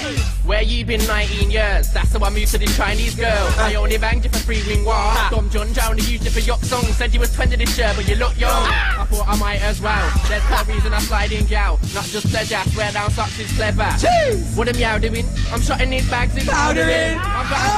Where you been 19 years? That's how I moved to this Chinese girl. I only banged you for 3 wing war. Dom John only used you for yuck song. Said you was 20 this year, but you look young. I thought I might as well. There's no reason I slide in gal. Not just pleasure, swear down socks is clever. Jeez. What am meow doing? I'm shotting in bags in powdering. I'm back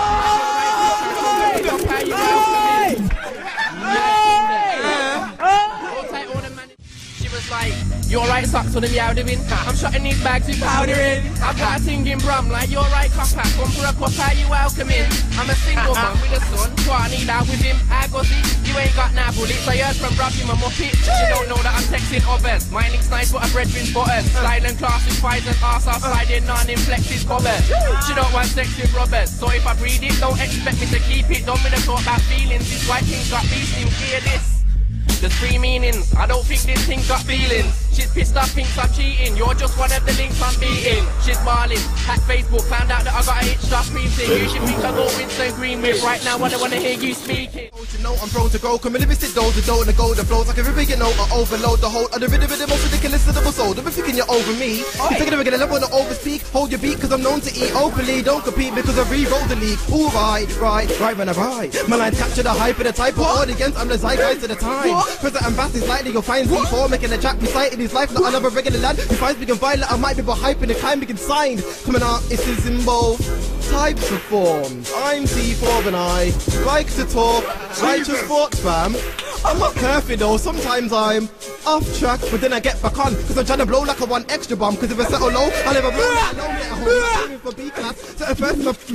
like, you're right, socks on the meow doing. I'm shotting these bags with powdering. I've got a singing brum like, you're right, copper. Come for a cup, how you welcoming? I'm a single man with a son, so I need out with him. I go see, you ain't got nah bullets. I heard from Rob, you my muppet. She don't know that I'm texting others. My link's nice, but a brethren's butters. Silent class with fights and arse off sliding on inflected covers. She don't want sex with rubbers, so if I breed it, don't expect me to keep it. Don't me to talk about feelings. This white thing's got beast in, hear this. There's 3 meanings, I don't think this thing got feelings. She's pissed off, thinks I'm cheating. You're just one of the links I'm beating. She's balling, hack Facebook, found out that I got a hitched off precinct. You should think I go Winston Green with. Right now I don't wanna hear you speaking. Don't you know I'm prone to go, come and limited dough, the dough and the gold that flows. Like every big you know, I overload the whole of the rhythm of the most ridiculous of the soul. Don't be thinking you're over me. You're thinking of a level on the overspeak. Hold your beat, cause I'm known to eat openly. Don't compete because I re-rolled the league. Ooh, right when I ride. My lines capture the hype of the type of audience. I'm the zeitgeist of the time. Present and vast is likely you'll find Z4 making a track reciting his life, not another regular lad. He finds big and violent, I might be hype in the time big and signed. Coming out, it's in both types of forms. I'm C4 and I like to talk righteous thoughts, fam. I'm not perfect though, sometimes I'm off track, but then I get back on, cause I'm trying to blow like I want extra bomb, cause if I settle low, I'll never blow like low, let a home, aiming for B-class, to a first of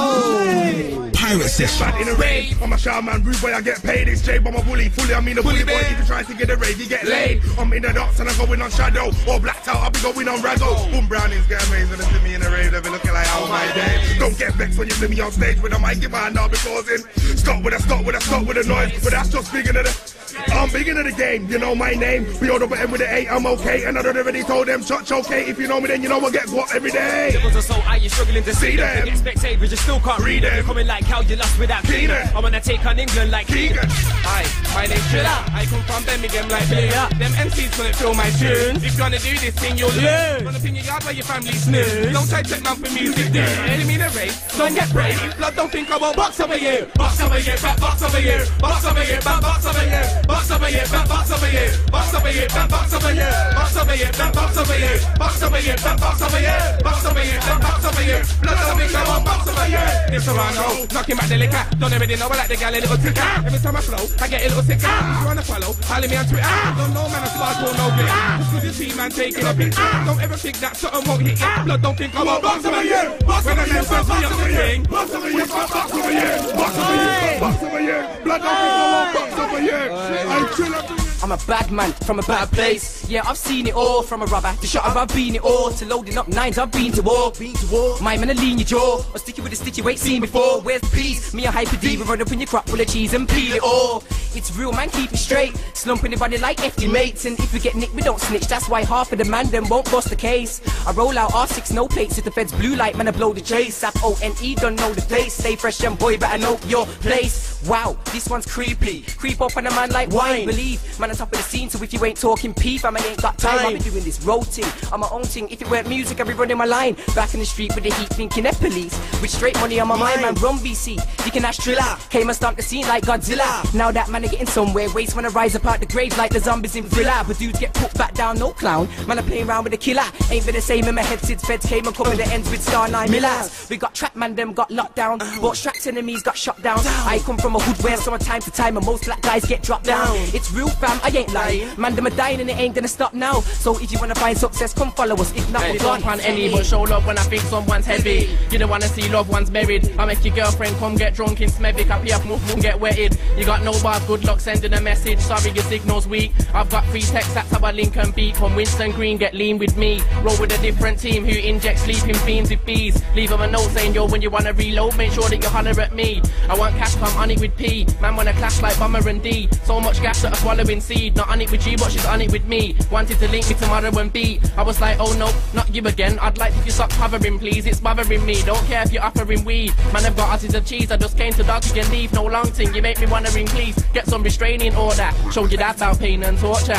yo. Pirate session in a rave, I'm a shaman, rude boy, I get paid, it's J, but I'm a bully, fully, I mean a bully boy, if you try to get a rave, you get laid. I'm in the docks and I'm going on shadow, or blacked out, I'll be going on raggo. Boom Brownings get amazing, and see me in a rave, they'll be looking like, oh my day. Don't get vexed when you see me on stage with a mic in my hand, I'll be causing. Stop with a noise, but that's just bigger than I'm big into the game, you know my name. We all double M with the 8, I'm okay. And I don't already told them, shut okay. If you know me, then you know I get what every day. Levels are so high, you're struggling to see them. Get spectators, but you still can't read them. You're coming like how you lost without Keenan. I wanna take on England like Keegan. Hi, my name's Triller. I come from Birmingham like Billia. Them MCs couldn't feel my tunes. If you're gonna do this thing, you'll lose. Run up in your yard where your family snooze. Don't try to take man for music, dude. Enemy in a race, don't get brave. Blood don't think I won't box over you. Box over you, back box over you. Box over you, back box over you. Box over you, back box over you. Box over you, back box over you. Box over you, back box over you. Box over you, back box over you. Box over you, back box over you. Blood don't think I won't box over you. This around home, knocking back the liquor. Don't already know I like the gal a little ticker. Every time I flow, I get a little sicker. If you wanna follow, follow me on Twitter. Don't know man, I'm smart, don't know bit. Just cause you see man taking a bit. Don't ever think that something won't hit you. Blood don't think I won't box over you. Box over you, box over you. Box over you, box over you. Box over you, box over you. Blood don't think I won't box over you. I'm Triller. I'm a bad man from a bad place. Yeah, I've seen it all. From a rubber to shot, I've been it all. To loading up nines, I've been to war. My man, a lean your jaw. Or sticky with a stitch you ain't seen before. Where's the peace? Me a hyper diva, run up in your crop full of cheese and peel it all. It's real, man, keep it straight. Slumping the body like FD mates. And if we get nicked, we don't snitch. That's why half of the man them won't bust the case. I roll out R6, no plates. If the feds blue light, man, I blow the chase. SAP-O-N-E, don't know the place. Stay fresh and boy, better know your place. Wow, this one's creepy. Creep up on a man like wine. Believe, man, on top of the scene. So if you ain't talking peef, I ain't got time. I've been doing this road thing, I'm my own thing. If it weren't music, I'd be running my line. Back in the street with the heat, thinking they're police. With straight money on my mind, man, run BC. Thinking that's Triller. Came and stomped the scene like Godzilla. Now that man are getting somewhere. Waste when I rise up out the grave like the zombies in Thriller. But dudes get put back down, no clown. Man, I'm playing around with a killer. Ain't been the same in my head since feds came and covered the ends with Star 9 Millers. We got trap man, them got locked down. But strapped enemies got shot down. I come from a hood where summer time to time and most black guys get dropped down. It's real fam, I ain't lying. Man, them are dying and it ain't gonna stop now. So if you wanna find success, come follow us. If not, we're gone. Don't any, but show love when I think someone's heavy. You don't wanna see loved ones buried. I make your girlfriend come get drunk in Smethwick. I pee up, move, get wetted. You got no bars, good luck sending a message. Sorry, your signal's weak. I've got 3 texts, that's how I link and beat. From Winston Green, get lean with me. Roll with a different team who inject sleeping fiends with bees. Leave them a note saying, yo, when you wanna reload, make sure that you holler at me. I want cash, come on it with P. Man wanna clash like Bomber and D. So much gas that I swallowing seed. Not on it with you, but she's on it with me. Wanted to link me tomorrow and beat. I was like, oh no, not you again. I'd like if you stop hovering, please. It's bothering me. Don't care if you're offering weed. Man, I've got asses of cheese. I just came to dog you can leave. No long thing. You make me wanna ring, please. Get some restraining order. Showed you that about pain and torture.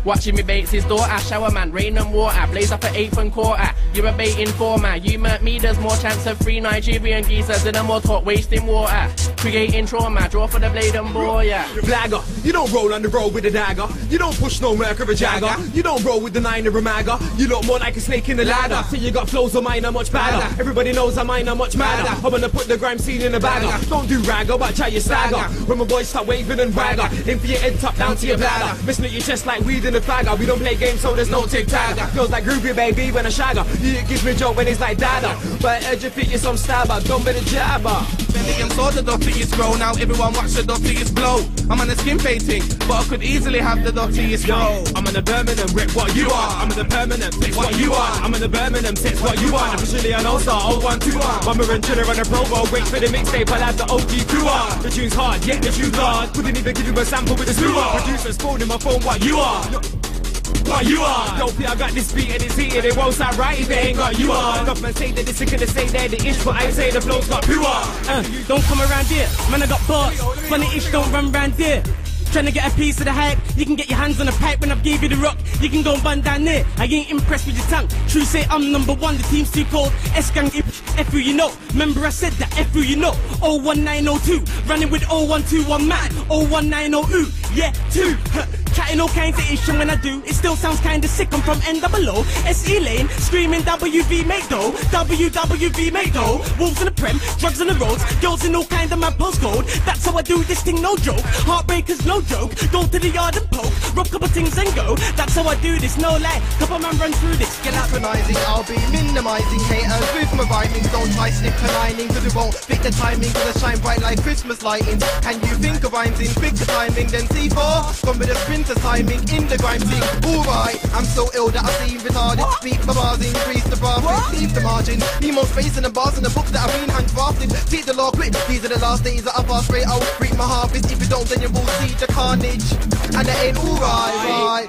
Watching me baits his daughter, shower man, rain and water, blaze up at 8th and quarter. You're a bait informer, you murk me, there's more chance of 3 Nigerian geezers than a more talk wasting water. Creating trauma, draw for the blade and bore, yeah. Blagger, you don't roll on the road with a dagger. You don't push no Merc or a Jagger. You don't roll with the 9 or a Magger. You look more like a snake in the ladder. See you got flows of mine are much badder. Everybody knows I'm mine are much madder. I'm gonna put the grime scene in a bagger. Don't do ragger, but try your stagger. When my boys start waving and bragger, in for your head top down to your bladder. Missing at your chest like weed in a fagger. We don't play games so there's no tic-tagger. Feels like groovy baby when I shagger. You gives me joke when it's like dada. But edge your feet, you're some stabber. Don't be the jabber. Bellingham saw the dottiest grow, now everyone watch the dottiest blow. I'm on a skin painting, but I could easily have the dottiest flow. I'm on a Birmingham, rip what you are. I'm on the permanent, fix what you are. I'm on the Birmingham, fix what you are. Officially an all-star, 0121. Mama and Jenner on a Provo, wait for the mixtape, I'll have the OG crew on. The tune's hard, yeah, the tune's hard. Couldn't even give you a sample with the screw on. Producers phoning my phone, what you are. What you are? Dope, I got this beat and it's heated. It won't sound right if they ain't got you on. Enough man say that it's sick of the say they're the ish, but I say the flow's got pure. Don't come around here, man I got bars. Funny ish, don't run round here. Trying to get a piece of the hype, you can get your hands on a pipe when I've gave you the rock. You can go and bun down there, I ain't impressed with your tongue. True say I'm number 1, the team's too cold. S-gang, F who you know. Remember I said that, F who you know. 01902, running with 0121 man. 01902, yeah, 2. Chatting all kinds of ish, and when I do, it still sounds kinda sick. I'm from NWO, SE Lane, screaming WV mate though, WWV mate though. Wolves in the prem, drugs on the roads, girls in all kind of my postcode. That's how I do this thing, no joke. Heartbreakers, no joke. Go to the yard and poke, rub couple things and go. That's how I do this, no lie. Couple man run through this. Get patronizing, I'll be minimizing haters with my rhyming. Don't try snip aligning, cause it won't fit the timing. Cause I shine bright like Christmas lighting. Can you think of rhymes in picture timing? Then C4, come with a sprinter timing in the grime thing. Alright, I'm so ill that I seem retarded. Speak my bars, increase the bar, leave the margin. Need more space in the bars in the books that I've been handcrafted. Teach the law quick, these are the last days that I pass straight out. Reap my harvest, if you don't then you will see the carnage. And it ain't alright, right?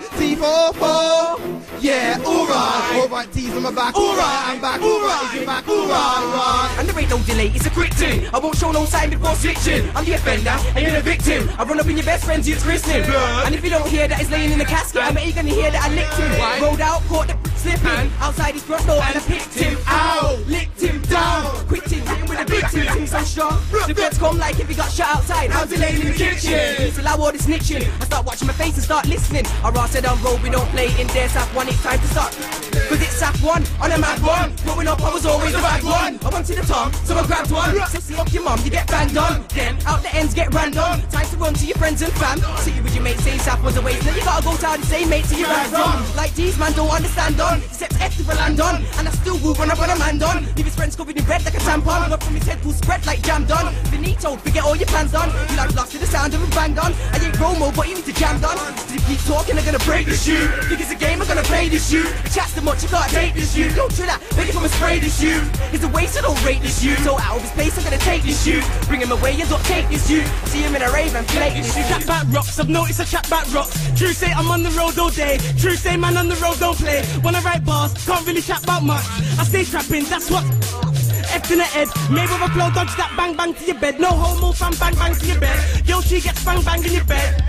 C4, yeah, alright, T's on my back, alright, I'm back, alright, is you back, alright. And there ain't no delay, it's a quick thing. I won't show no sign before switching. I'm the offender, and you're the victim. I run up in your best friend's youth christening. And if you don't hear that it's laying in the casket, I bet you're gonna hear that I licked him. Rolled out, caught the slipping outside his front door, and I picked him out, licked him down. Quick thing, hit him with a big thing, thing so strong. The feds come like if he got shot outside. How's he laying in the kitchen? He's allow all the snitching. I start watching my face and start listening. I said I'm roll, we don't play in there, SAP 1, it's time to start. Cause it's SAP 1 on a mad one. Growing up, I was always the bad one. I wanted the tom, so I grabbed one. Sissy up your mum, you get banged on. Then out the ends get random. Time to run to your friends and fam. See you with your mates, say SAP was a waste. Now you gotta go down the same mate to your ran from. Like these man don't understand on. Except F to land on. And I still will run up on a man done. Leave his friends covered in red like a tampon. Up from his head full spread like jam done. Benito, forget all your plans done. You like lost to the sound of a bang on. I ain't Romo, but you need to jam done. If you keep talking, I'm gonna break this shoe. Think it's a game, I'm gonna play this shoe. Chat's too much, you can't take this shoe. Don't try that, make it from a spray this shoe. It's a waste, so don't rate this shoe. So out of his place, I'm gonna take this shoe. Bring him away, you don't take this shoe. See him in a rave and flake this shoe. Chat back rocks, I've noticed I chat back rocks. True say I'm on the road all day. True say man on the road don't play. When I write bars, can't really chat about much. I stay trapping, that's what. F in the head, maybe with a flow, dodge that bang bang to your bed. No homo from bang bang to your bed. Yo, she gets bang bang in your bed.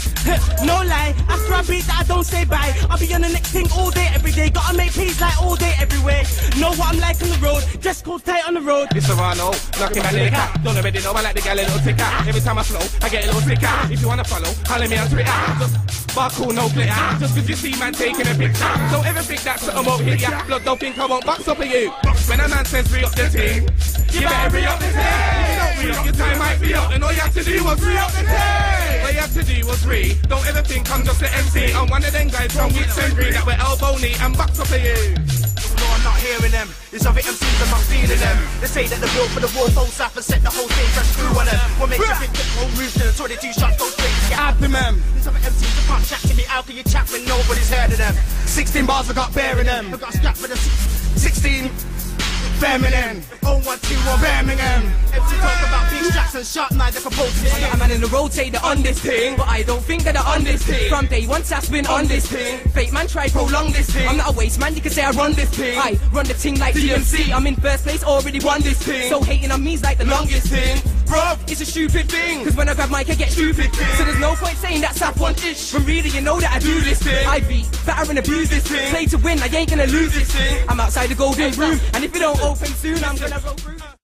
No lie, after I beat that I don't say bye. I'll be on the next thing all day, every day. Gotta make peace like all day, everywhere. Know what I'm like on the road, dress code tight on the road. It's Serrano, knocking my liquor. Don't already know I like the gal a little ticker. Every time I flow, I get a little sicker. If you wanna follow, holler me on Twitter. Just bar cool, no glitter. Just cause you see man taking a picture. Don't ever think that something won't hit ya. Blood, don't think I won't box up at you. When a man says re-up the team, you better re-up the team. If you don't re-up, your time might be up. And all you have to do was re-up the team. All you have to do was re. Don't ever think I'm just an MC. I'm one of them guys from Weeks and Green that will elbow knee and box up at you. No, I'm not hearing them. There's other MCs, I'm not feeling them. They say that the bill for the war falls up and set the whole stage and screw on them. What makes you think the whole move to the 22 shots go straight to get After them. There's other MCs that can't chat to me. How can you chat when nobody's heard of them? 16 bars I got bearing them. I got strapped with a 16. feminine. 0121 Birmingham. MC talk about big tracks and sharp knives that compose this I'm man in the rotator on this thing, but I don't think that I'm on this thing. From day one, Sass been on this thing. Fake man try prolong this thing. I'm not a waste man, you can say I run this thing. I run the thing like DMC. I'm in first place, already won this thing. So hating on me's like the longest thing. Bruv, it's a stupid thing. Cause when I grab mic, I get stupid thing. So there's no point saying that Saff want ish. When really you know that I do this thing. I beat, batter and abuse this thing. Play to win, I ain't gonna lose this thing. I'm outside the golden room, and if it don't open soon, I'm gonna roll through.